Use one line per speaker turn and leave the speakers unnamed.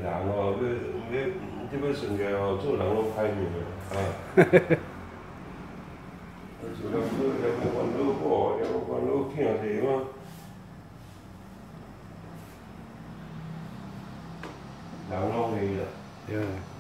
人哦，你要算起来哦，做人拢歹命啊。就了烦恼苦，了烦恼囝济嘛。人拢会啦。
对。